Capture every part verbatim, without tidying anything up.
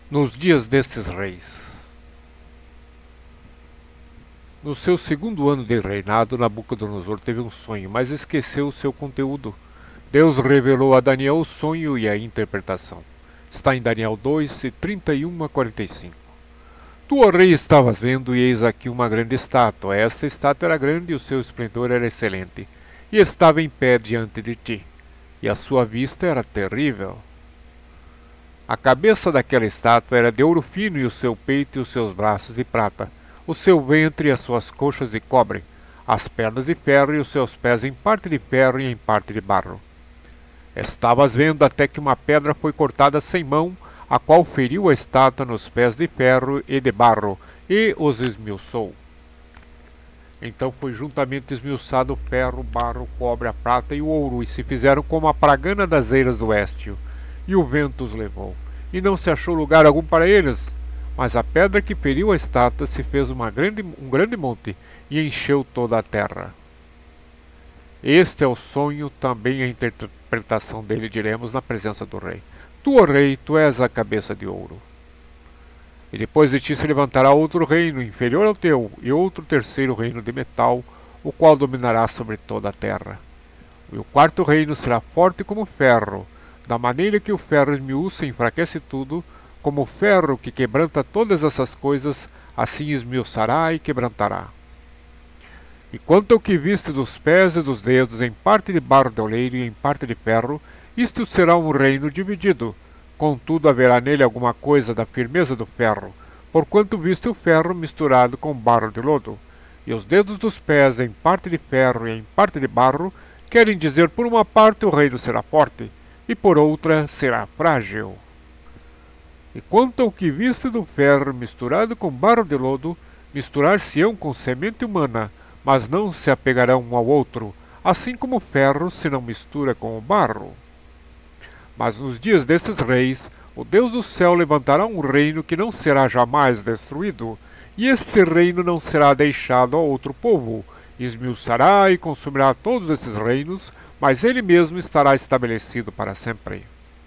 Nos dias destes reis. No seu segundo ano de reinado, Nabucodonosor teve um sonho, mas esqueceu o seu conteúdo. Deus revelou a Daniel o sonho e a interpretação. Está em Daniel dois, trinta e um a quarenta e cinco. Tu, ó rei, estavas vendo, e eis aqui uma grande estátua. Esta estátua era grande e o seu esplendor era excelente, e estava em pé diante de ti, e a sua vista era terrível. A cabeça daquela estátua era de ouro fino, e o seu peito e os seus braços de prata, o seu ventre e as suas coxas de cobre, as pernas de ferro e os seus pés em parte de ferro e em parte de barro. Estavas vendo até que uma pedra foi cortada sem mão, a qual feriu a estátua nos pés de ferro e de barro, e os esmiuçou. Então foi juntamente esmiuçado o ferro, o barro, o cobre, a prata e o ouro, e se fizeram como a pragana das eiras do oeste, e o vento os levou, e não se achou lugar algum para eles. Mas a pedra que feriu a estátua se fez uma grande, um grande monte, e encheu toda a terra. Este é o sonho, também a interpretação dele diremos na presença do rei. Tu, ó rei, tu és a cabeça de ouro. E depois de ti se levantará outro reino, inferior ao teu, e outro terceiro reino de metal, o qual dominará sobre toda a terra. E o quarto reino será forte como ferro, da maneira que o ferro esmiuça e enfraquece tudo, como o ferro que quebranta todas essas coisas, assim esmiuçará e quebrantará. E quanto ao que viste dos pés e dos dedos, em parte de barro de oleiro e em parte de ferro, isto será um reino dividido. Contudo, haverá nele alguma coisa da firmeza do ferro, porquanto viste o ferro misturado com barro de lodo. E os dedos dos pés, em parte de ferro e em parte de barro, querem dizer, por uma parte o reino será forte, e por outra será frágil. E quanto ao que viste do ferro misturado com barro de lodo, misturar-se-ão com semente humana, mas não se apegarão um ao outro, assim como o ferro se não mistura com o barro. Mas nos dias destes reis, o Deus do céu levantará um reino que não será jamais destruído, e este reino não será deixado a outro povo. Esmiuçará e consumirá todos esses reinos, mas ele mesmo estará estabelecido para sempre.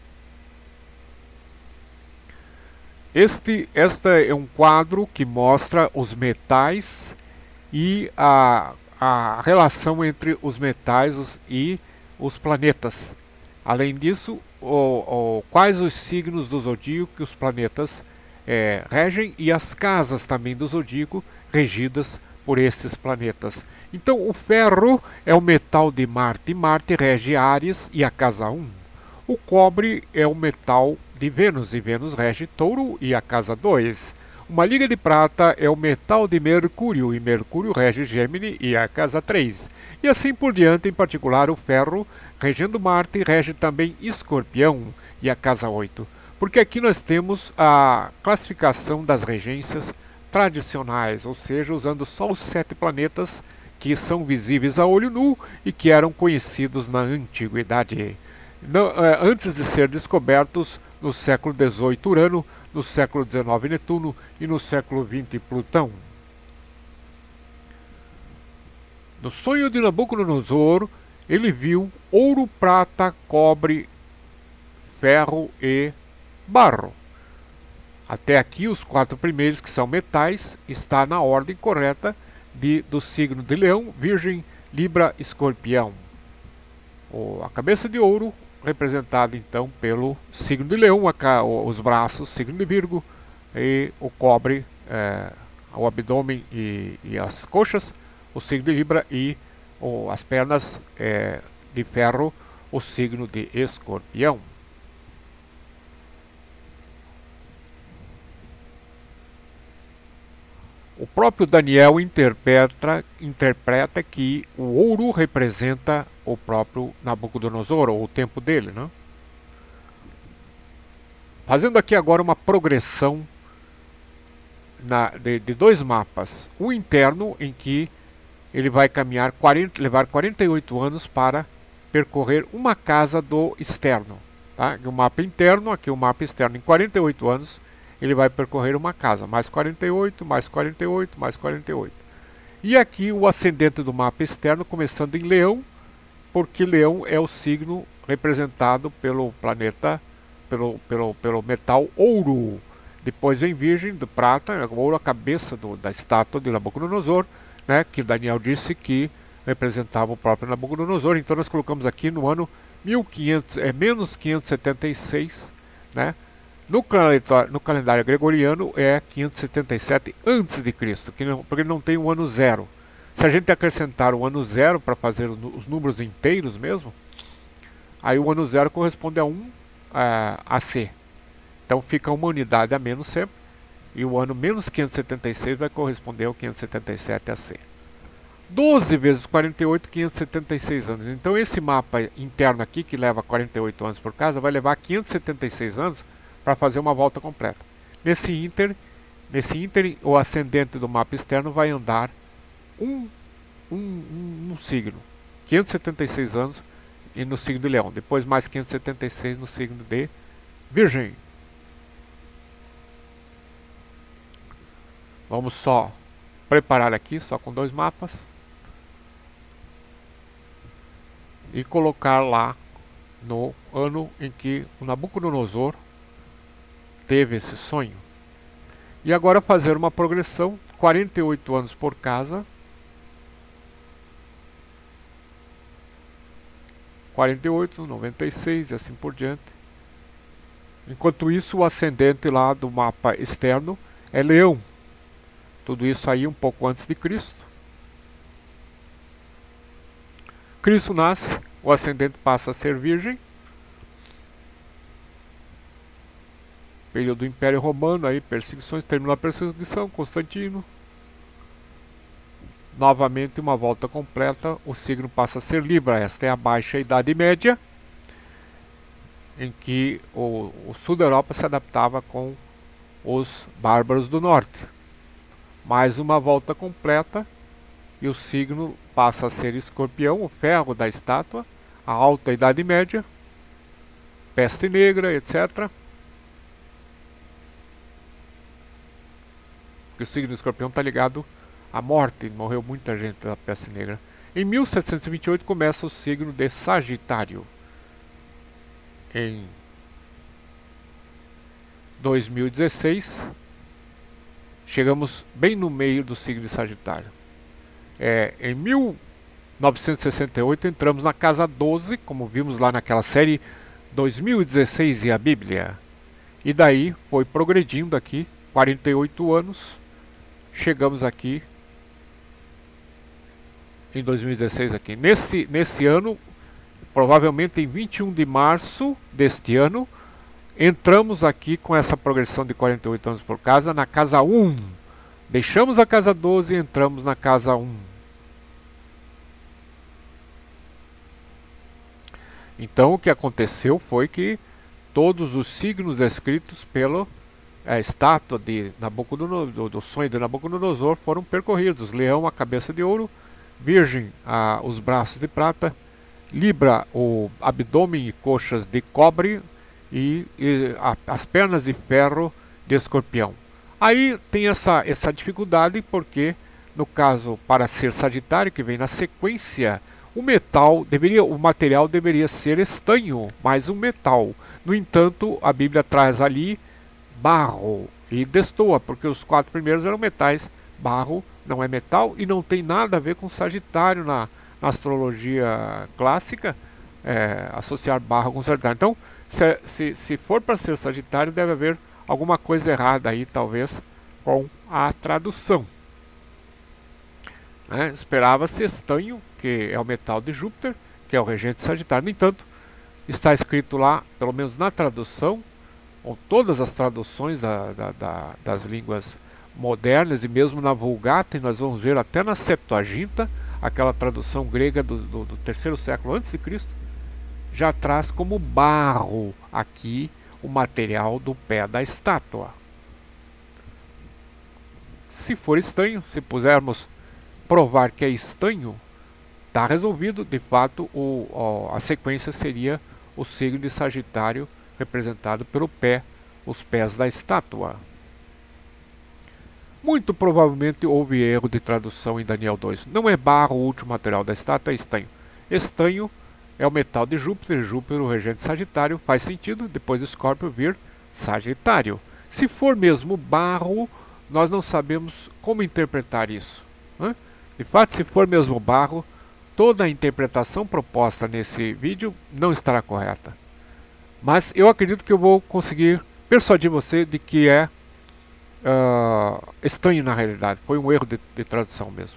Este, este é um quadro que mostra os metais e a, a relação entre os metais os, e os planetas. Além disso, o, o, quais os signos do zodíaco que os planetas é, regem e as casas também do zodíaco regidas por estes planetas. Então, o ferro é o metal de Marte. Marte rege Áries e a casa um. O cobre é o metal de Vênus, e Vênus rege Touro e a casa dois. Uma liga de prata é o metal de Mercúrio, e Mercúrio rege Gêmini e a casa três. E assim por diante, em particular o ferro, regendo Marte, rege também Escorpião e a casa oito. Porque aqui nós temos a classificação das regências tradicionais, ou seja, usando só os sete planetas que são visíveis a olho nu e que eram conhecidos na antiguidade. Não, é, antes de ser descobertos no século dezoito Urano, no século dezenove Netuno e no século vinte Plutão. No sonho de Nabucodonosor, ele viu ouro, prata, cobre, ferro e barro. Até aqui os quatro primeiros, que são metais, está na ordem correta de, do signo de Leão, Virgem, Libra, Escorpião. O, a cabeça de ouro, representada então pelo signo de Leão, a, os braços, signo de Virgo, e o cobre, é, o abdômen e, e as coxas, o signo de Libra, e o, as pernas é, de ferro, o signo de Escorpião. O próprio Daniel interpreta, interpreta que o ouro representa o próprio Nabucodonosor, ou o tempo dele, né? Fazendo aqui agora uma progressão na, de, de dois mapas. Um interno, em que ele vai caminhar quarenta, levar quarenta e oito anos para percorrer uma casa do externo. Tá? O mapa interno, aqui o mapa externo, em quarenta e oito anos, ele vai percorrer uma casa, mais quarenta e oito, mais quarenta e oito, mais quarenta e oito. E aqui o ascendente do mapa externo, começando em Leão, porque Leão é o signo representado pelo planeta, pelo, pelo, pelo metal ouro. Depois vem Virgem, do prata, ouro, a cabeça do, da estátua de Nabucodonosor, né, que Daniel disse que representava o próprio Nabucodonosor. Então nós colocamos aqui no ano mil e quinhentos, é, menos quinhentos e setenta e seis, né? No calendário, no calendário gregoriano é quinhentos e setenta e sete antes de Cristo, que não, porque não tem o ano zero. Se a gente acrescentar o ano zero para fazer os números inteiros mesmo, aí o ano zero corresponde a um A C. Então fica uma unidade a menos sempre, e o ano menos quinhentos e setenta e seis vai corresponder ao quinhentos e setenta e sete A C. doze vezes quarenta e oito, quinhentos e setenta e seis anos. Então esse mapa interno aqui, que leva quarenta e oito anos por casa, vai levar quinhentos e setenta e seis anos para fazer uma volta completa. Nesse ínter, nesse ínter, o ascendente do mapa externo vai andar um, um, um, um signo, quinhentos e setenta e seis anos e no signo de Leão, depois mais quinhentos e setenta e seis no signo de Virgem. Vamos só preparar aqui, só com dois mapas, e colocar lá no ano em que o Nabucodonosor teve esse sonho. E agora fazer uma progressão, quarenta e oito anos por casa, quarenta e oito, noventa e seis e assim por diante. Enquanto isso, o ascendente lá do mapa externo é Leão. Tudo isso aí um pouco antes de Cristo. Cristo nasce, o ascendente passa a ser Virgem. Período do Império Romano, aí perseguições, terminou a perseguição, Constantino. Novamente uma volta completa, o signo passa a ser Libra. Esta é a Baixa Idade Média, em que o, o sul da Europa se adaptava com os bárbaros do norte. Mais uma volta completa e o signo passa a ser Escorpião, o ferro da estátua, a Alta Idade Média, peste negra, etcétera. Porque o signo do Escorpião está ligado à morte, morreu muita gente da peste negra. Em mil setecentos e vinte e oito começa o signo de Sagitário. Em dois mil e dezesseis, chegamos bem no meio do signo de Sagitário. É, em mil novecentos e sessenta e oito entramos na casa doze, como vimos lá naquela série dois mil e dezesseis e a Bíblia. E daí foi progredindo aqui, quarenta e oito anos, chegamos aqui em dois mil e dezesseis aqui. Nesse, nesse ano, provavelmente em vinte e um de março deste ano, entramos aqui com essa progressão de quarenta e oito anos por casa, na casa um. Deixamos a casa doze e entramos na casa um. Então o que aconteceu foi que todos os signos descritos pela a estátua de Nabucodonosor, do, do sonho de Nabucodonosor foram percorridos. Leão, a cabeça de ouro, Virgem, a, os braços de prata, Libra, o abdômen e coxas de cobre, e, e a, as pernas de ferro de Escorpião. Aí tem essa, essa dificuldade porque, no caso, para ser Sagitário, que vem na sequência, o metal deveria, o material deveria ser estanho, mais um metal. No entanto, a Bíblia traz ali barro e destoa, porque os quatro primeiros eram metais. Barro não é metal e não tem nada a ver com Sagitário na, na astrologia clássica, é, associar barro com Sagitário. Então, se, se, se for para ser Sagitário, deve haver alguma coisa errada aí, talvez, com a tradução. Né? Esperava-se estanho, que é o metal de Júpiter, que é o regente Sagitário. No entanto, está escrito lá, pelo menos na tradução, ou todas as traduções da, da, da, das línguas modernas, e mesmo na Vulgata, e nós vamos ver até na Septuaginta, aquela tradução grega do, do, do terceiro século antes de Cristo, já traz como barro aqui o material do pé da estátua. Se for estanho, se pusermos provar que é estanho, está resolvido. De fato, o, o, a sequência seria o signo de Sagitário, representado pelo pé, os pés da estátua. Muito provavelmente houve erro de tradução em Daniel dois. Não é barro o último material da estátua, é estanho. Estanho é o metal de Júpiter, Júpiter o regente Sagitário, faz sentido, depois de Escorpio vir Sagitário. Se for mesmo barro, nós não sabemos como interpretar isso. Né? De fato, se for mesmo barro, toda a interpretação proposta nesse vídeo não estará correta. Mas eu acredito que eu vou conseguir persuadir você de que é uh, estranho na realidade. Foi um erro de, de tradução mesmo.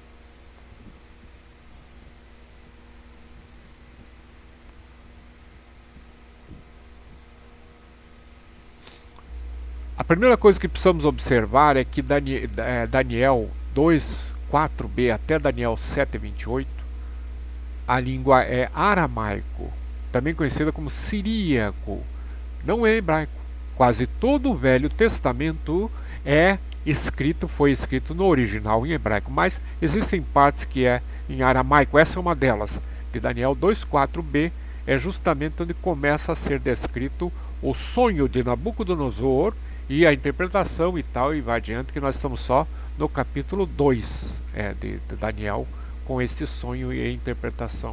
A primeira coisa que precisamos observar é que Daniel dois, quatro b até Daniel sete, vinte e oito, a língua é aramaico, também conhecida como siríaco, não é hebraico. Quase todo o Velho Testamento é escrito, foi escrito no original em hebraico, mas existem partes que é em aramaico. Essa é uma delas. De Daniel dois, quatro b é justamente onde começa a ser descrito o sonho de Nabucodonosor e a interpretação e tal, e vai adiante, que nós estamos só no capítulo dois é, de, de Daniel, com este sonho e a interpretação.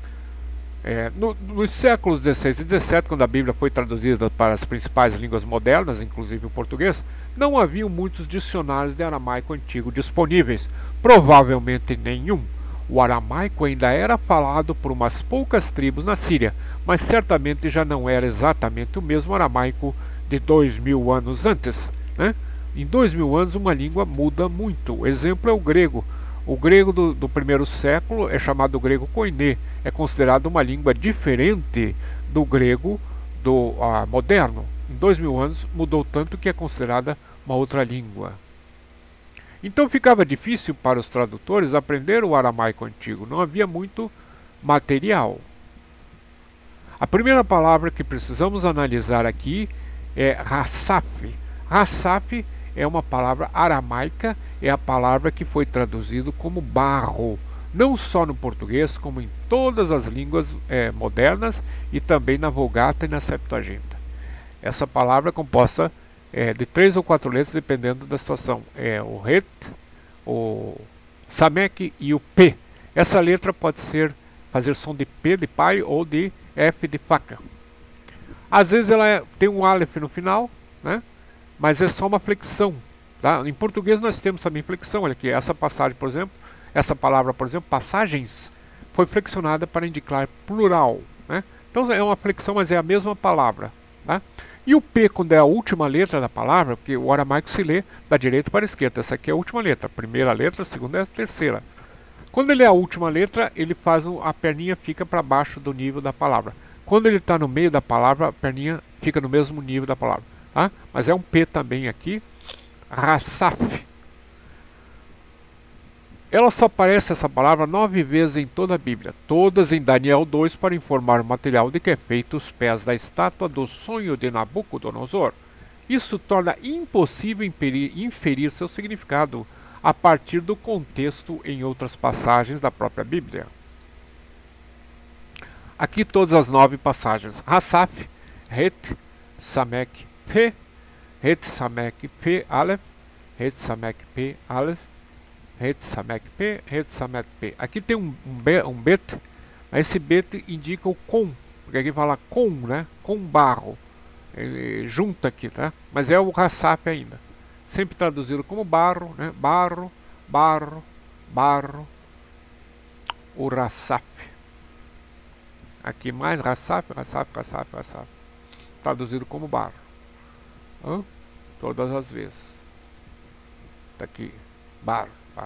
É, no, nos séculos dezesseis e dezessete, quando a Bíblia foi traduzida para as principais línguas modernas, inclusive o português, não haviam muitos dicionários de aramaico antigo disponíveis, provavelmente nenhum. O aramaico ainda era falado por umas poucas tribos na Síria, mas certamente já não era exatamente o mesmo aramaico de dois mil anos antes. Né? Em dois mil anos uma língua muda muito. O exemplo é o grego. O grego do, do primeiro século é chamado grego koiné, é considerado uma língua diferente do grego do ah, moderno. Em dois mil anos mudou tanto que é considerada uma outra língua. Então ficava difícil para os tradutores aprender o aramaico antigo, não havia muito material. A primeira palavra que precisamos analisar aqui é Rassaf. Rassaf é uma palavra aramaica, é a palavra que foi traduzida como barro, não só no português, como em todas as línguas é, modernas e também na Vulgata e na Septuaginta. Essa palavra é composta é, de três ou quatro letras, dependendo da situação. É o Het, o Samek e o P. Essa letra pode ser fazer som de P de pai ou de F de faca. Às vezes ela é, tem um Aleph no final, né? Mas é só uma flexão. Tá? Em português nós temos também flexão. Olha aqui, essa passagem, por exemplo, essa palavra, por exemplo, passagens, foi flexionada para indicar plural. Né? Então é uma flexão, mas é a mesma palavra. Tá? E o P, quando é a última letra da palavra, porque o aramaico se lê da direita para a esquerda. Essa aqui é a última letra. A primeira letra, a segunda é a terceira. Quando ele é a última letra, ele faz um, a perninha fica para baixo do nível da palavra. Quando ele está no meio da palavra, a perninha fica no mesmo nível da palavra. Tá? Mas é um P também aqui. Rassaf. Ela só aparece, essa palavra, nove vezes em toda a Bíblia. Todas em Daniel dois, para informar o material de que é feito os pés da estátua do sonho de Nabucodonosor. Isso torna impossível inferir, inferir seu significado a partir do contexto em outras passagens da própria Bíblia. Aqui todas as nove passagens. Rassaf, Het, Samek, P, Het, Samek, P, Aleph, Het, Samek, P, Aleph, Het, Samek, P, Het, Samek, P. Aqui tem um, um, be, um bet, mas esse bet indica o com, porque aqui fala com, né? Com barro. Ele junta aqui, tá? Mas é o Rassaf ainda. Sempre traduzido como barro, né? Barro, barro, barro. O Rassaf. Aqui mais Rassaf, Rassaf, Rassaf, Rassaf. Traduzido como barro. Hã? Todas as vezes. Tá aqui. Barro, barro.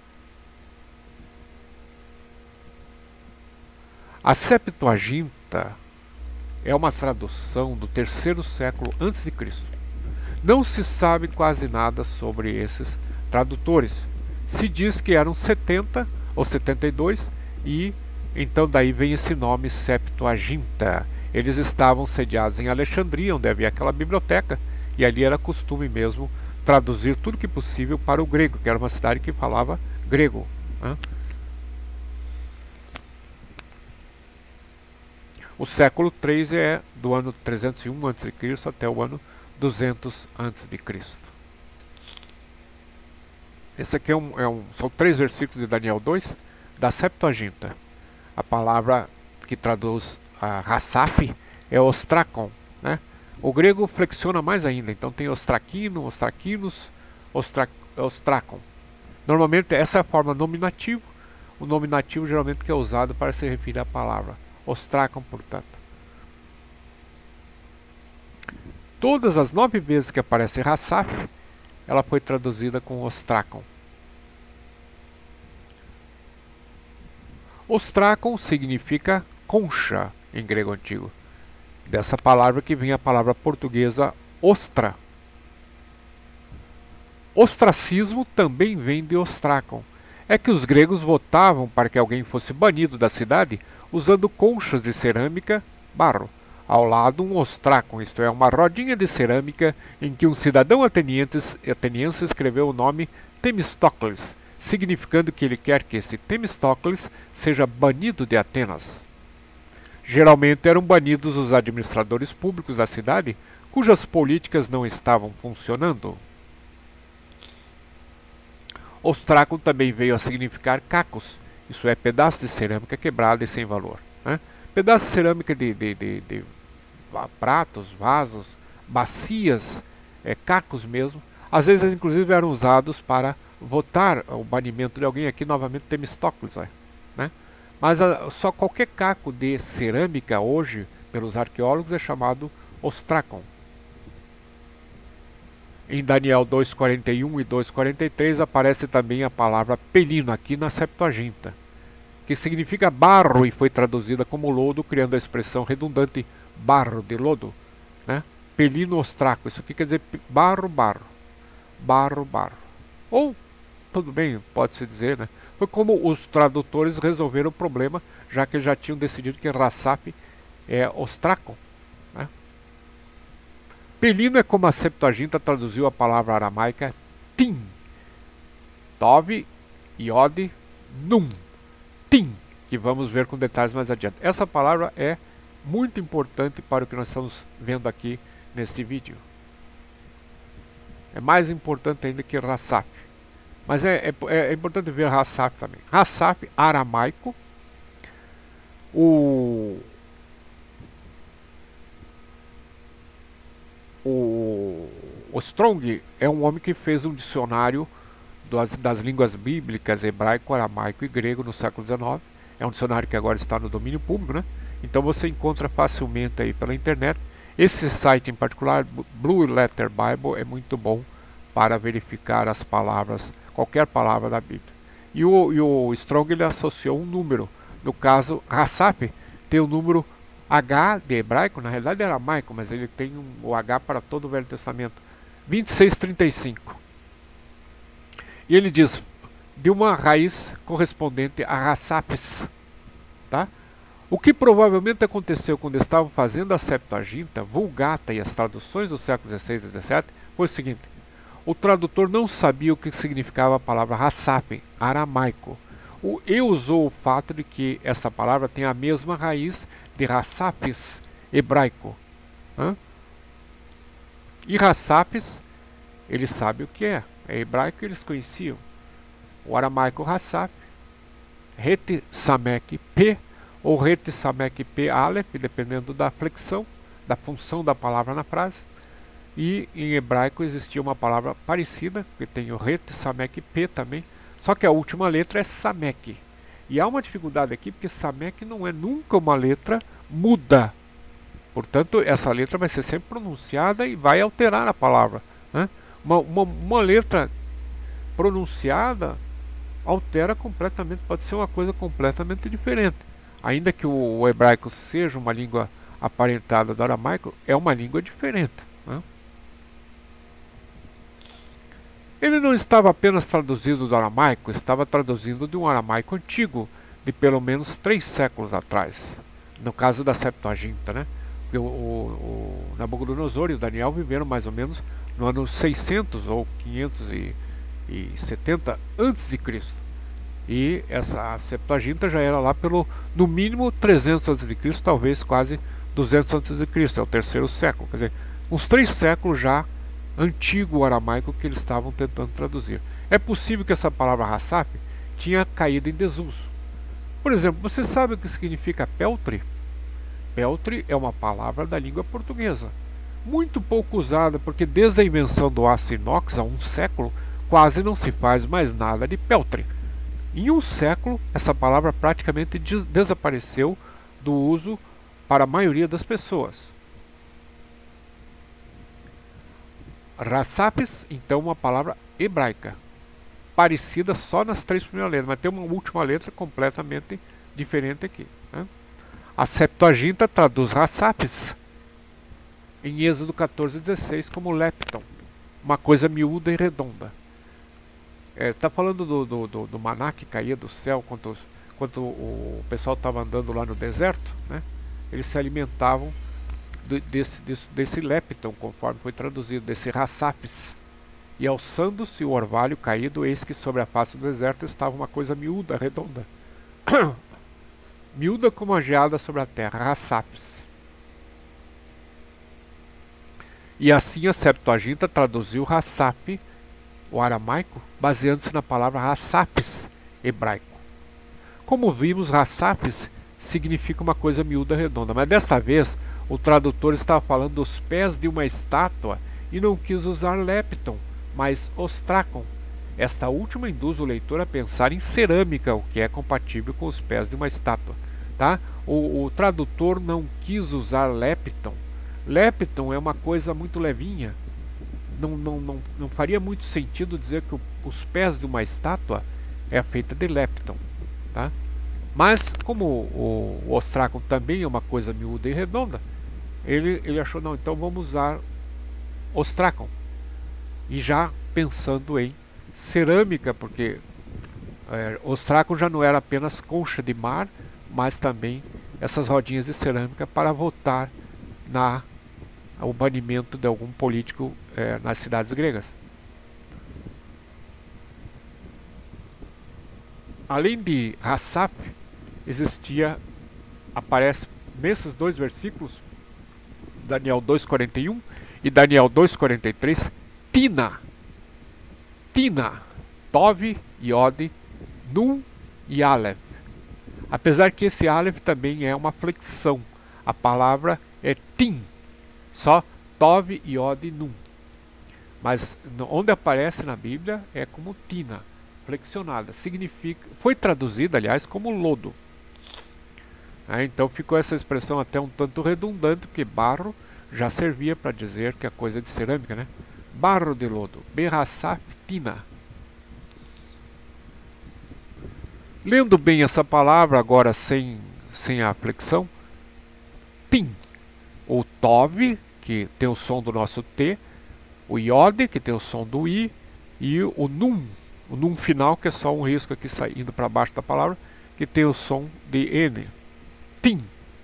A Septuaginta é uma tradução do terceiro século antes de Cristo. Não se sabe quase nada sobre esses tradutores. Se diz que eram setenta ou setenta e dois e então daí vem esse nome Septuaginta. Eles estavam sediados em Alexandria, onde havia aquela biblioteca, e ali era costume mesmo traduzir tudo que possível para o grego, que era uma cidade que falava grego. Né? O século três é do ano trezentos e um antes de Cristo até o ano duzentos antes de Cristo. Esse aqui é um, é um, são três versículos de Daniel dois da Septuaginta. A palavra que traduz a Rassaf é ostrakon, né? O grego flexiona mais ainda, então tem ostraquino, ostraquinos, ostra, ostracon. Normalmente essa é a forma nominativa, o nominativo geralmente que é usado para se referir à palavra. Ostracon, portanto. Todas as nove vezes que aparece Rassaf, ela foi traduzida com ostracon. Ostracon significa concha em grego antigo. Dessa palavra que vem a palavra portuguesa ostra. Ostracismo também vem de ostracon. É que os gregos votavam para que alguém fosse banido da cidade usando conchas de cerâmica, barro. Ao lado um ostracon, isto é, uma rodinha de cerâmica em que um cidadão ateniense, ateniense escreveu o nome Temistocles, significando que ele quer que esse Temistocles seja banido de Atenas. Geralmente eram banidos os administradores públicos da cidade, cujas políticas não estavam funcionando. Ostracon também veio a significar cacos, isso é, pedaço de cerâmica quebrada e sem valor. Né? Pedaço de cerâmica de, de, de, de pratos, vasos, bacias, é, cacos mesmo. Às vezes, inclusive, eram usados para votar o banimento de alguém. Aqui, novamente, Temistocles. Né? Mas a, só qualquer caco de cerâmica, hoje, pelos arqueólogos, é chamado ostracon. Em Daniel dois, quarenta e um e dois, quarenta e três aparece também a palavra pelino, aqui na Septuaginta, que significa barro e foi traduzida como lodo, criando a expressão redundante barro de lodo. Né? Pelino ostraco, isso aqui quer dizer barro, barro, barro, barro. Ou, tudo bem, pode-se dizer, né? Foi como os tradutores resolveram o problema, já que já tinham decidido que Rassaf é ostraco. Né? Pelino é como a Septuaginta traduziu a palavra aramaica tim. Tov, iode, num. Tim, que vamos ver com detalhes mais adiante. Essa palavra é muito importante para o que nós estamos vendo aqui neste vídeo. É mais importante ainda que Rassaf. Mas é, é, é importante ver Rassaf também. Rassaf, aramaico. O, o, o Strong é um homem que fez um dicionário das, das línguas bíblicas, hebraico, aramaico e grego no século dezenove. É um dicionário que agora está no domínio público, né? Então você encontra facilmente aí pela internet. Esse site em particular, Blue Letter Bible, é muito bom para verificar as palavras, qualquer palavra da Bíblia. E o, e o Strong ele associou um número. No caso, Rassaf tem o número H de hebraico, na realidade é aramaico, mas ele tem um, o H para todo o Velho Testamento. vinte e seis trinta e cinco. E ele diz, de uma raiz correspondente a Rassafes. Tá? O que provavelmente aconteceu quando estavam fazendo a Septuaginta, Vulgata e as traduções do século dezesseis e dezessete foi o seguinte: o tradutor não sabia o que significava a palavra Rassaf, aramaico, o, e usou o fato de que essa palavra tem a mesma raiz de Rassafes, hebraico. Hã? E Rassafes, ele sabe o que é, é hebraico, eles conheciam. O aramaico Rassaf, Ret Samek P, ou Ret Samek P Aleph, dependendo da flexão, da função da palavra na frase. E em hebraico existia uma palavra parecida, que tem o Ret Samek P também, só que a última letra é Samek. E há uma dificuldade aqui, porque Samek não é nunca uma letra muda. Portanto, essa letra vai ser sempre pronunciada e vai alterar a palavra. Né? Uma, uma, uma letra pronunciada altera completamente, pode ser uma coisa completamente diferente. Ainda que o, o hebraico seja uma língua aparentada do aramaico, é uma língua diferente. Né? Ele não estava apenas traduzindo do aramaico, estava traduzindo de um aramaico antigo, de pelo menos três séculos atrás. No caso da Septuaginta, né? Porque o, o, o Nabucodonosor e o Daniel viveram mais ou menos no ano seiscentos ou quinhentos e setenta antes de Cristo. E essa Septuaginta já era lá pelo, no mínimo, trezentos antes de Cristo, talvez quase duzentos antes de Cristo, é o terceiro século. Quer dizer, uns três séculos já antigo aramaico que eles estavam tentando traduzir. É possível que essa palavra Rassaf tinha caído em desuso. Por exemplo, você sabe o que significa peltre? Peltre é uma palavra da língua portuguesa. muito pouco usada, porque desde a invenção do aço inox há um século, quase não se faz mais nada de peltre. Em um século, essa palavra praticamente des desapareceu do uso para a maioria das pessoas. Rassapes, então, uma palavra hebraica, parecida só nas três primeiras letras, mas tem uma última letra completamente diferente aqui, né? A Septuaginta traduz Rassapes em Êxodo quatorze, dezesseis como lepton, uma coisa miúda e redonda. Está é, falando do, do, do, do maná que caía do céu quando, os, quando o pessoal estava andando lá no deserto, né? Eles se alimentavam de, desse, desse, desse lepton, conforme foi traduzido, desse Rassapes. E alçando-se o orvalho caído, eis que sobre a face do deserto estava uma coisa miúda, redonda. Miúda como a geada sobre a terra, Rassapes. E assim a Septuaginta traduziu Rassap, o aramaico, baseando-se na palavra Rassapes, hebraico. Como vimos, Rassapes significa uma coisa miúda, redonda, mas desta vez o tradutor estava falando dos pés de uma estátua e não quis usar lepton, mas ostracon. Esta última induz o leitor a pensar em cerâmica, o que é compatível com os pés de uma estátua. Tá? O, o tradutor não quis usar lepton. Lepton é uma coisa muito levinha. Não, não, não, não faria muito sentido dizer que o, os pés de uma estátua é feita de lepton. Tá? Mas como o, o ostracon também é uma coisa miúda e redonda, ele, ele achou, não, então vamos usar ostracon. E já pensando em cerâmica, porque é, ostracon já não era apenas concha de mar, mas também essas rodinhas de cerâmica para votar na o banimento de algum político é, nas cidades gregas. Além de Rassap, existia, aparece nesses dois versículos, Daniel dois, quarenta e um e Daniel dois, quarenta e três, Tina, Tina, Tov, Iod, Nun e Aleph. Apesar que esse Aleph também é uma flexão, a palavra é Tin, só Tov, Iod e Nun. Mas onde aparece na Bíblia é como Tina, flexionada. Significa, foi traduzida, aliás, como lodo. É, então ficou essa expressão até um tanto redundante, porque barro já servia para dizer que a coisa é de cerâmica, né? Barro de lodo, Berassaf Tina. Lendo bem essa palavra, agora sem, sem a flexão, Tim, o Tov, que tem o som do nosso T, o Iod, que tem o som do I, e o Num, o Num final, que é só um risco aqui saindo para baixo da palavra, que tem o som de N. Tim.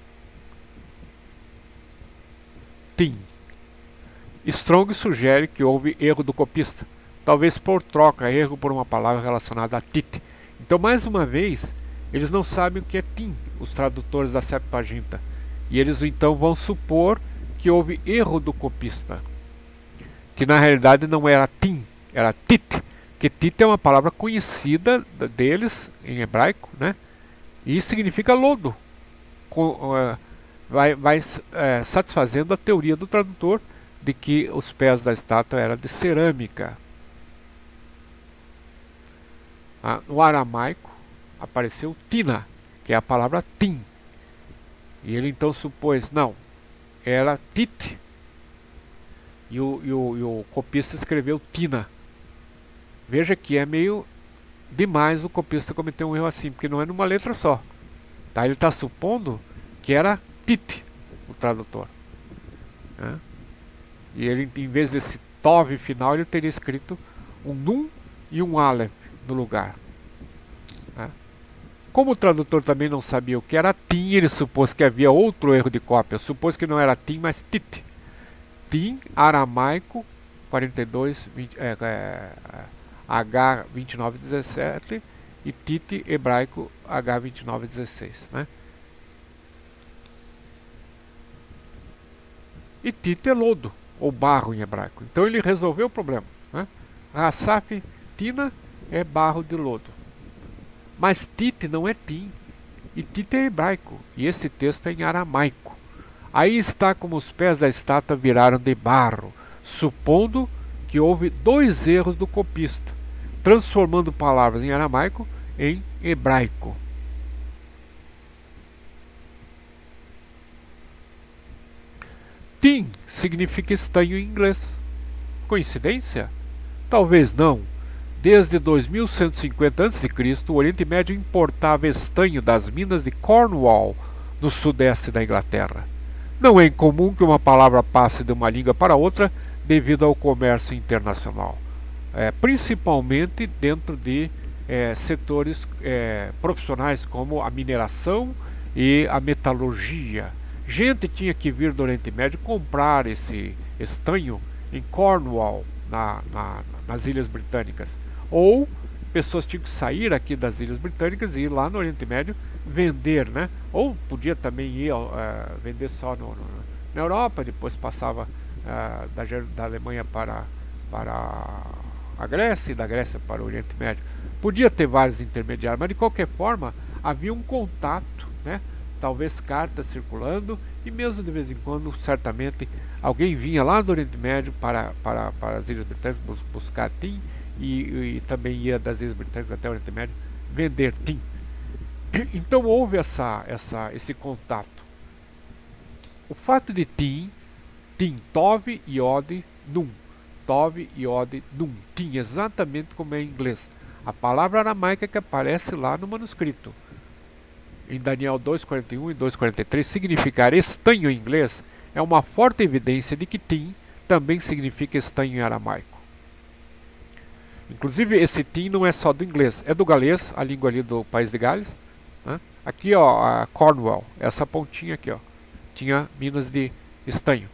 Tim. Strong sugere que houve erro do copista, talvez por troca, erro por uma palavra relacionada a tit. Então, mais uma vez, eles não sabem o que é tim, os tradutores da Septuaginta, e eles então vão supor que houve erro do copista, que na realidade não era tim, era tit, que tit é uma palavra conhecida deles em hebraico, né? E significa lodo. Com, uh, vai, vai uh, satisfazendo a teoria do tradutor de que os pés da estátua eram de cerâmica. Ah, no aramaico apareceu tina, que é a palavra tim. E ele então supôs, não, era tit. E o, e o, e o copista escreveu tina. Veja que é meio demais o copista cometer um erro assim, porque não é numa letra só. Tá? Ele está supondo que era tit, o tradutor. Né? E ele, em vez desse tov final, ele teria escrito um num e um aleph no lugar. Né? Como o tradutor também não sabia o que era tim, ele supôs que havia outro erro de cópia. Supôs que não era tim, mas tit. Tim, aramaico, quarenta e dois, vinte, é, é, H vinte e nove, dezessete, e tit, hebraico, H vinte e nove, dezesseis. Né? E tit é lodo, ou barro em hebraico. Então ele resolveu o problema. Né? Rassaf, tina, é barro de lodo. Mas tit não é tim. E tit é hebraico. E esse texto é em aramaico. Aí está como os pés da estátua viraram de barro, supondo que houve dois erros do copista, transformando palavras em aramaico em hebraico. Tin significa estanho em inglês. Coincidência? Talvez não. Desde dois mil cento e cinquenta antes de Cristo, o Oriente Médio importava estanho das minas de Cornwall, no sudeste da Inglaterra. Não é incomum que uma palavra passe de uma língua para outra devido ao comércio internacional, é, principalmente dentro de é, setores é, profissionais como a mineração e a metalurgia. Gente tinha que vir do Oriente Médio comprar esse estanho em Cornwall, na, na, nas Ilhas Britânicas. Ou pessoas tinham que sair aqui das Ilhas Britânicas e ir lá no Oriente Médio vender, né? Ou podia também ir uh, vender só no, no, na Europa, depois passava uh, da, da Alemanha para, para a Grécia e da Grécia para o Oriente Médio. Podia ter vários intermediários, mas de qualquer forma havia um contato, né? Talvez cartas circulando, e mesmo de vez em quando, certamente, alguém vinha lá do Oriente Médio para, para, para as Ilhas Britânicas buscar tin, e, e também ia das Ilhas Britânicas até o Oriente Médio vender tin. Então houve essa, essa, esse contato. O fato de tin, tin, tov, iod, num. Tov, iod, num. Tin, exatamente como é em inglês. A palavra aramaica que aparece lá no manuscrito. Em Daniel dois, quarenta e um e dois, quarenta e três, significar estanho em inglês é uma forte evidência de que tin também significa estanho em aramaico. Inclusive, esse tin não é só do inglês, é do galês, a língua ali do país de Gales. Né? Aqui, ó, a Cornwall, essa pontinha aqui, ó, tinha minas de estanho.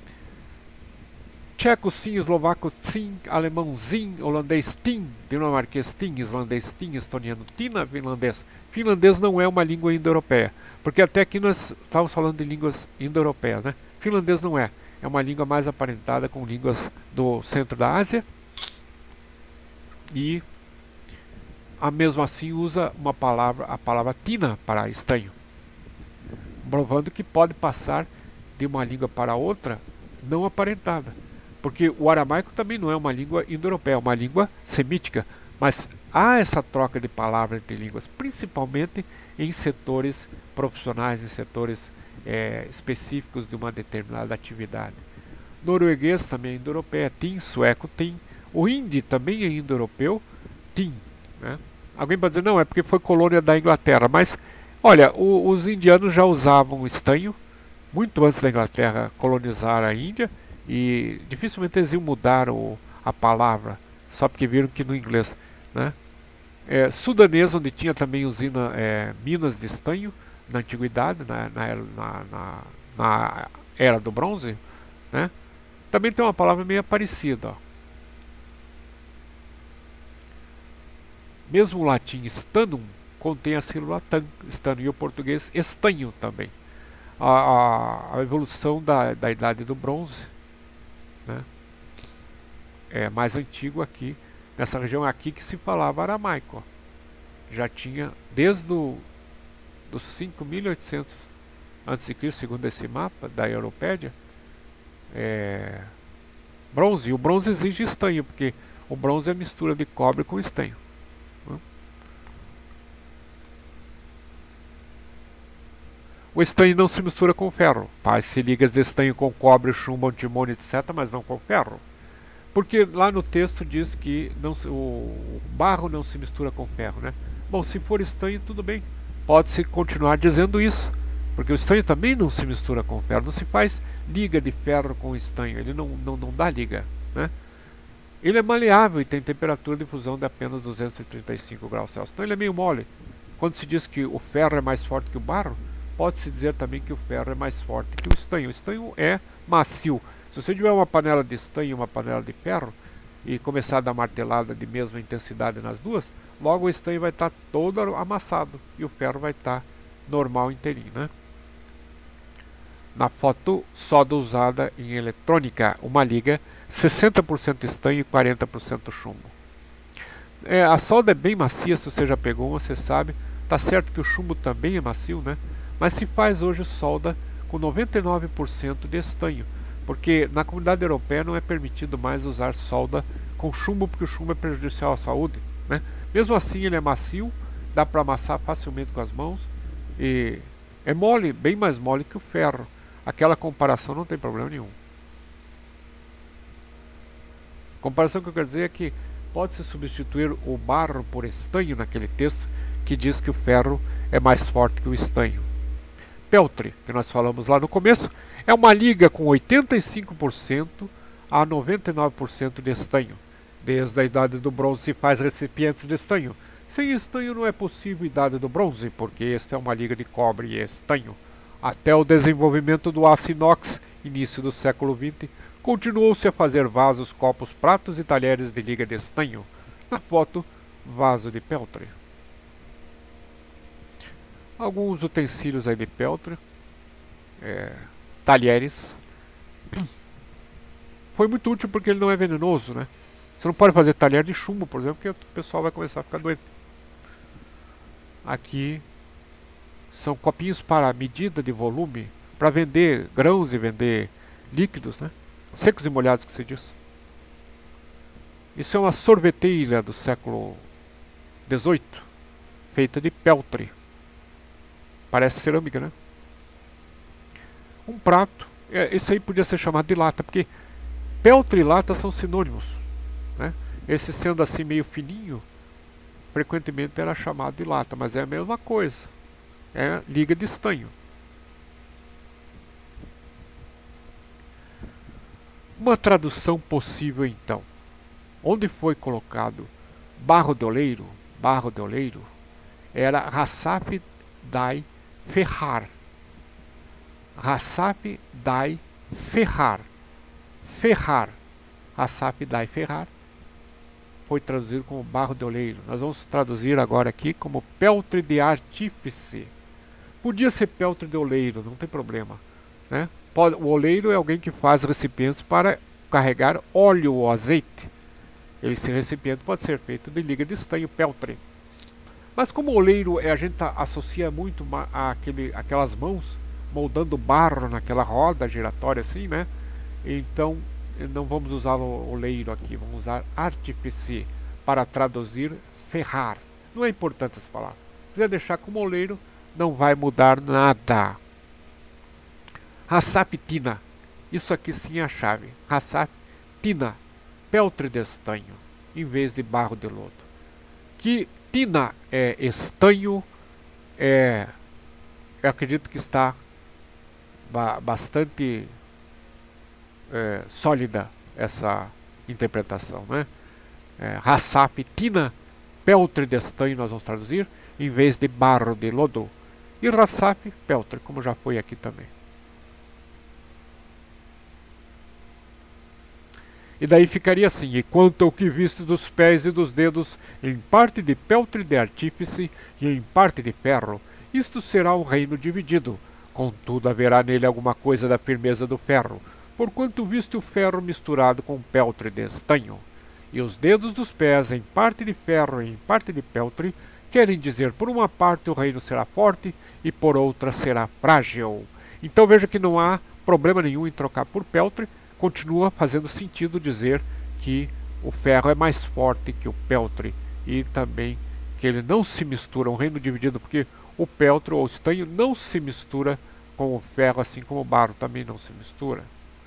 Tcheco sim, eslovaco sim, alemão zin, holandês tin, dinamarquês tin, islandês tin, estoniano tina, finlandês. Finlandês não é uma língua indo-europeia, porque até aqui nós estamos falando de línguas indo-europeias, né? Finlandês não é, é uma língua mais aparentada com línguas do centro da Ásia, e a mesmo assim usa uma palavra, a palavra tina para estanho, provando que pode passar de uma língua para outra não aparentada. Porque o aramaico também não é uma língua indo-europeia, é uma língua semítica, mas há essa troca de palavras entre línguas, principalmente em setores profissionais, em setores é, específicos de uma determinada atividade. Norueguês também é indo-europeia, tin, sueco tin, o hindi também é indo-europeu, tin. Né? Alguém pode dizer, não, é porque foi colônia da Inglaterra, mas olha, o, os indianos já usavam estanho, muito antes da Inglaterra colonizar a Índia, e dificilmente eles iam mudar o, a palavra, só porque viram que no inglês. Né? É, sudanês, onde tinha também usina, é, minas de estanho, na antiguidade, na, na, na, na, na era do bronze, né? Também tem uma palavra meio parecida. Ó. Mesmo o latim stanum contém a sílaba tan, stano, e o português estanho também. A, a, a evolução da, da idade do bronze, né? É mais antigo aqui, nessa região aqui que se falava aramaico. Ó. Já tinha, desde o, dos cinco mil e oitocentos antes de Cristo, segundo esse mapa da Europédia, é, bronze. E o bronze exige estanho, porque o bronze é a mistura de cobre com estanho. Né? O estanho não se mistura com ferro. Faz-se ligas de estanho com cobre, chumbo, antimônio, etcétera, mas não com ferro. Porque lá no texto diz que não se, o barro não se mistura com ferro. Né? Bom, se for estanho, tudo bem. Pode-se continuar dizendo isso. Porque o estanho também não se mistura com ferro. Não se faz liga de ferro com estanho. Ele não, não, não dá liga. Né? Ele é maleável e tem temperatura de fusão de apenas duzentos e trinta e cinco graus Celsius. Então ele é meio mole. Quando se diz que o ferro é mais forte que o barro, pode-se dizer também que o ferro é mais forte que o estanho. O estanho é macio. Se você tiver uma panela de estanho e uma panela de ferro e começar a dar martelada de mesma intensidade nas duas, logo o estanho vai estar todo amassado e o ferro vai estar normal, inteirinho. Né? Na foto, soda usada em eletrônica, uma liga sessenta por cento estanho e quarenta por cento chumbo. É, a solda é bem macia, se você já pegou uma, você sabe. Tá certo que o chumbo também é macio, né? Mas se faz hoje solda com noventa e nove por cento de estanho, porque na comunidade europeia não é permitido mais usar solda com chumbo, porque o chumbo é prejudicial à saúde, né? Mesmo assim ele é macio, dá para amassar facilmente com as mãos e é mole, bem mais mole que o ferro. Aquela comparação não tem problema nenhum. A comparação que eu quero dizer é que pode-se substituir o barro por estanho naquele texto que diz que o ferro é mais forte que o estanho. Peltre, que nós falamos lá no começo, é uma liga com oitenta e cinco por cento a noventa e nove por cento de estanho. Desde a idade do bronze se faz recipientes de estanho. Sem estanho não é possível a idade do bronze, porque esta é uma liga de cobre e estanho. Até o desenvolvimento do aço inox, início do século vinte, continuou-se a fazer vasos, copos, pratos e talheres de liga de estanho. Na foto, vaso de peltre. Alguns utensílios aí de peltre, é, talheres. Foi muito útil porque ele não é venenoso, né? Você não pode fazer talher de chumbo, por exemplo, porque o pessoal vai começar a ficar doente. Aqui são copinhos para medida de volume, para vender grãos e vender líquidos, né? Secos e molhados, que se diz. Isso é uma sorveteira do século dezoito, feita de peltre. Parece cerâmica, né? Um prato, é, esse aí podia ser chamado de lata, porque peltre e lata são sinônimos, né? Esse sendo assim meio fininho, frequentemente era chamado de lata, mas é a mesma coisa. É liga de estanho. Uma tradução possível então. Onde foi colocado barro de oleiro, barro de oleiro, era Rassaf dai ferrar. Rassaf dai ferrar. Ferrar. Rassaf dai ferrar foi traduzido como barro de oleiro. Nós vamos traduzir agora aqui como peltre de artífice. Podia ser peltre de oleiro, não tem problema, né? Pode, o oleiro é alguém que faz recipientes para carregar óleo ou azeite. Esse recipiente pode ser feito de liga de estanho, peltre. Mas como oleiro é, a gente associa muito a aquele, aquelas mãos moldando barro naquela roda giratória assim, né? Então não vamos usar o oleiro aqui, vamos usar artífice para traduzir ferrar. Não é importante essa palavra. Se quiser deixar como oleiro, não vai mudar nada. Rassaf tina. Isso aqui sim é a chave. Rassaf tina. Peltre de estanho, em vez de barro de lodo. Que tina é estanho, é, eu acredito que está ba bastante é, sólida essa interpretação, né? É, Rassaf tina, peltre de estanho, nós vamos traduzir, em vez de barro de lodo. E Rassaf, peltre, como já foi aqui também. E daí ficaria assim: e quanto ao que viste dos pés e dos dedos, em parte de peltre de artífice e em parte de ferro, isto será um reino dividido. Contudo haverá nele alguma coisa da firmeza do ferro, porquanto viste o ferro misturado com peltre de estanho. E os dedos dos pés em parte de ferro e em parte de peltre, querem dizer, por uma parte o reino será forte e por outra será frágil. Então veja que não há problema nenhum em trocar por peltre. Continua fazendo sentido dizer que o ferro é mais forte que o peltre e também que ele não se mistura, um reino dividido, porque o peltre ou o estanho não se mistura com o ferro, assim como o barro também não se mistura.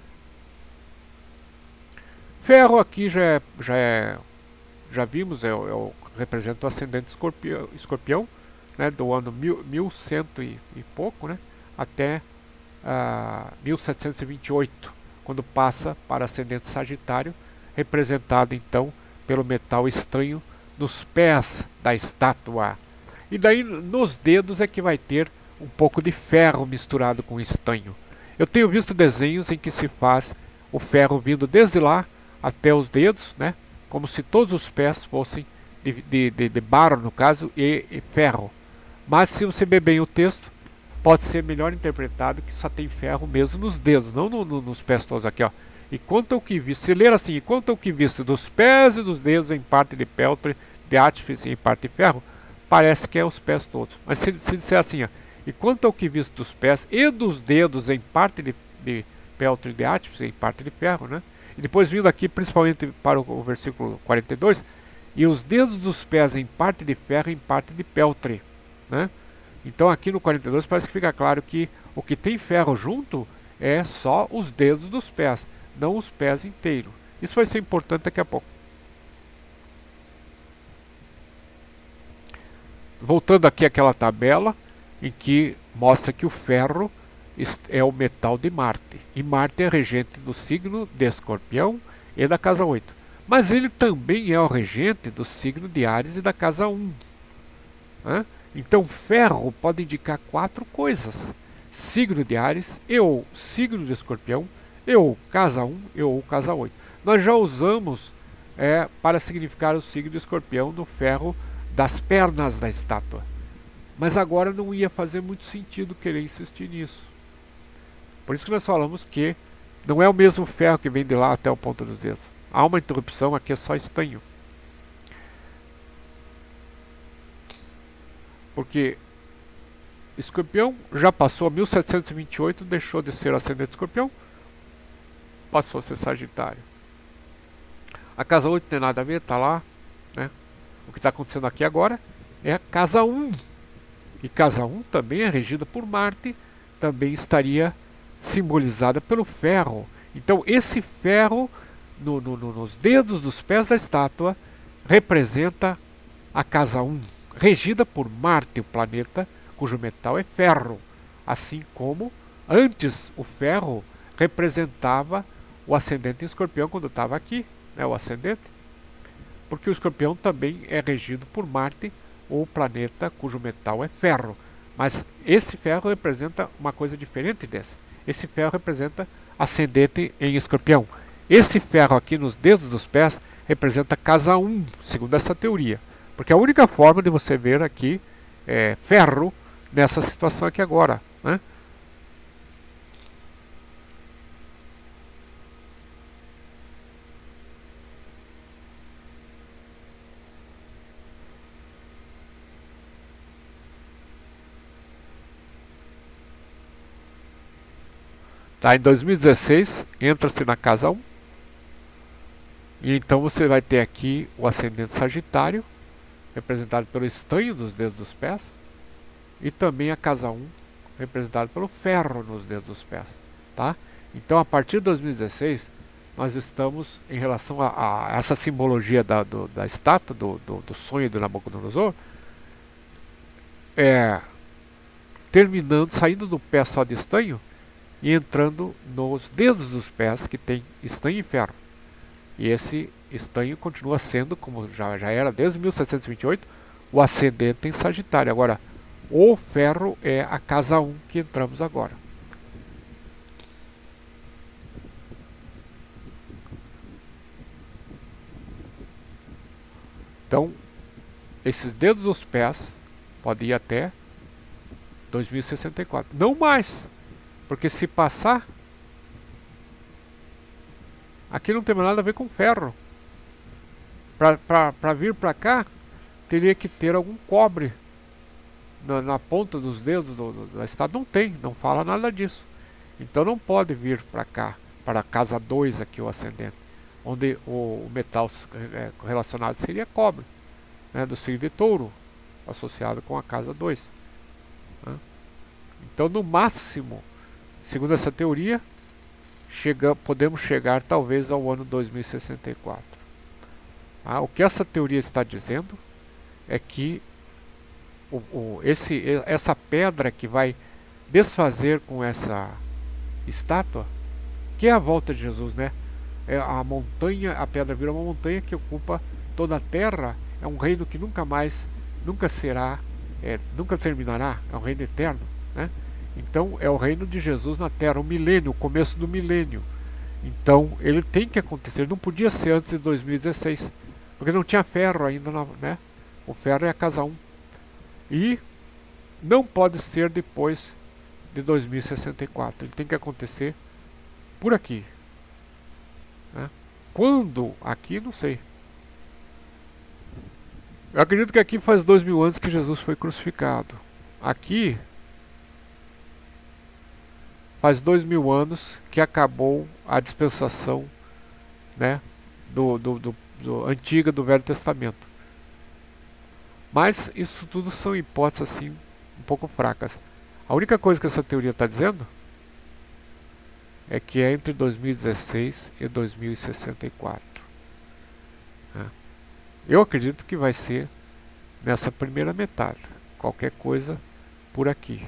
Ferro aqui já é, já, é, já vimos, é, é o, representa o ascendente escorpião, escorpião, né, do ano mil, mil cento e, e pouco, né, até uh, mil setecentos e vinte e oito. Quando passa para ascendente sagitário, representado então pelo metal estanho nos pés da estátua. E daí nos dedos é que vai ter um pouco de ferro misturado com estanho. Eu tenho visto desenhos em que se faz o ferro vindo desde lá até os dedos, né? Como se todos os pés fossem de, de, de, de barro, no caso, e, e ferro. Mas se você ver bem o texto, pode ser melhor interpretado que só tem ferro mesmo nos dedos, não no, no, nos pés todos aqui, ó. E quanto ao que viste, se ler assim, quanto ao que viste dos pés e dos dedos em parte de peltre, de artífice em parte de ferro, parece que é os pés todos. Mas se, se disser assim, ó, E quanto ao que visto dos pés e dos dedos em parte de, de peltre de átice, em parte de ferro, né? E depois vindo aqui principalmente para o, o versículo quarenta e dois, e os dedos dos pés em parte de ferro e em parte de peltre, né? Então aqui no quarenta e dois parece que fica claro que o que tem ferro junto é só os dedos dos pés, não os pés inteiros. Isso vai ser importante daqui a pouco. Voltando aqui àquela tabela em que mostra que o ferro é o metal de Marte. E Marte é regente do signo de Escorpião e da casa oito. Mas ele também é o regente do signo de Áries e da casa um. Né? Então ferro pode indicar quatro coisas: signo de Áries, e ou signo de Escorpião, e ou casa um, e ou casa oito. Nós já usamos é, para significar o signo de Escorpião no ferro das pernas da estátua. Mas agora não ia fazer muito sentido querer insistir nisso. Por isso que nós falamos que não é o mesmo ferro que vem de lá até o ponto dos dedos. Há uma interrupção, aqui é só estanho. Porque Escorpião já passou mil setecentos e vinte e oito, deixou de ser ascendente de Escorpião, passou a ser Sagitário. A casa oito não tem nada a ver, está lá, né? O que está acontecendo aqui agora é a casa um. E casa um também é regida por Marte, também estaria simbolizada pelo ferro. Então esse ferro no, no, no, nos dedos dos pés da estátua representa a casa um, regida por Marte, o planeta cujo metal é ferro. Assim como antes o ferro representava o ascendente em Escorpião quando estava aqui, né, o ascendente. Porque o Escorpião também é regido por Marte, o planeta cujo metal é ferro. Mas esse ferro representa uma coisa diferente dessa. Esse ferro representa ascendente em Escorpião. Esse ferro aqui nos dedos dos pés representa casa um, segundo essa teoria. Porque a única forma de você ver aqui é ferro nessa situação aqui agora, né? Tá, em dois mil e dezesseis, entra-se na casa um. E então você vai ter aqui o ascendente Sagitário, representado pelo estanho dos dedos dos pés. E também a casa um, representado pelo ferro nos dedos dos pés. Tá? Então, a partir de dois mil e dezesseis, nós estamos, em relação a, a essa simbologia da, do, da estátua, do, do, do sonho do Nabucodonosor, é, terminando, saindo do pé só de estanho, e entrando nos dedos dos pés que tem estanho e ferro. E esse estanho continua sendo, como já, já era desde mil setecentos e vinte e oito, o ascendente em Sagitário. Agora, o ferro é a casa um que entramos agora. Então, esses dedos dos pés podem ir até dois mil e sessenta e quatro. Não mais! Porque se passar, aqui não tem nada a ver com ferro. Para vir para cá, teria que ter algum cobre na, na ponta dos dedos do, do, da estátua. Não tem, não fala nada disso. Então não pode vir para cá, para a casa dois aqui, o ascendente, onde o, o metal é, relacionado seria cobre, né, do signo de Touro, associado com a casa dois. Né? Então, no máximo, segundo essa teoria, chega, podemos chegar talvez ao ano dois mil e sessenta e quatro. Ah, o que essa teoria está dizendo é que o, o, esse, essa pedra que vai desfazer com essa estátua, que é a volta de Jesus, né? É a montanha, a pedra vira uma montanha que ocupa toda a terra, é um reino que nunca mais, nunca será, é, nunca terminará, é um reino eterno, né? Então é o reino de Jesus na Terra, o milênio, o começo do milênio. Então ele tem que acontecer, não podia ser antes de dois mil e dezesseis, porque não tinha ferro ainda, né? O ferro é a casa um. E não pode ser depois de dois mil e sessenta e quatro, ele tem que acontecer por aqui. Né? Quando? Aqui não sei. Eu acredito que aqui faz dois mil anos que Jesus foi crucificado. Aqui faz dois mil anos que acabou a dispensação, né, do, do, do, do antiga do Velho Testamento. Mas isso tudo são hipóteses assim um pouco fracas. A única coisa que essa teoria está dizendo é que é entre dois mil e dezesseis e dois mil e sessenta e quatro. Né? Eu acredito que vai ser nessa primeira metade. Qualquer coisa por aqui.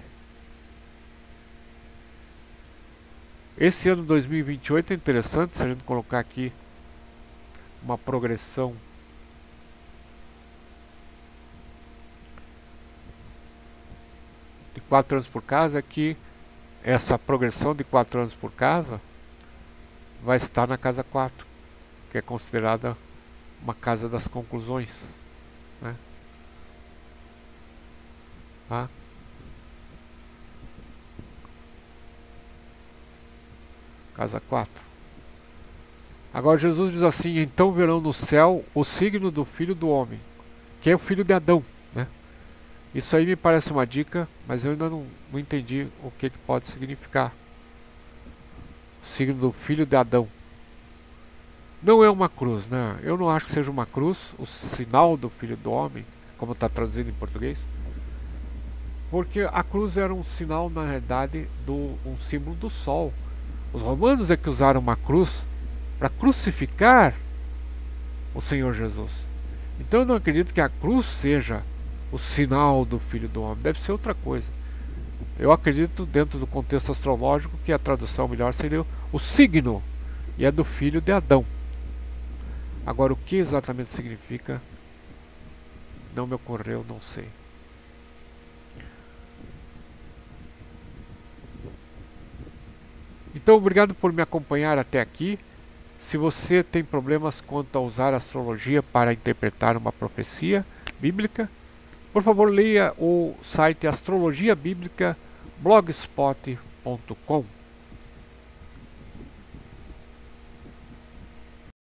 Esse ano dois mil e vinte e oito é interessante se a gente colocar aqui uma progressão de quatro anos por casa, que essa progressão de quatro anos por casa vai estar na casa quatro, que é considerada uma casa das conclusões, né? Tá? Casa quatro. Agora Jesus diz assim: então verão no céu o signo do Filho do Homem, que é o filho de Adão, né? Isso aí me parece uma dica, mas eu ainda não, não entendi o que, que pode significar. O signo do Filho de Adão. Não é uma cruz, né? Eu não acho que seja uma cruz, o sinal do Filho do Homem, como está traduzido em português. Porque a cruz era um sinal, na realidade, do, um símbolo do sol. Os romanos é que usaram uma cruz para crucificar o Senhor Jesus. Então eu não acredito que a cruz seja o sinal do Filho do Homem. Deve ser outra coisa. Eu acredito, dentro do contexto astrológico, que a tradução melhor seria o signo, e é do Filho de Adão. Agora, o que exatamente significa não me ocorreu, não sei. Então, obrigado por me acompanhar até aqui. Se você tem problemas quanto a usar a astrologia para interpretar uma profecia bíblica, por favor, leia o site astrologia bíblica blogspot ponto com.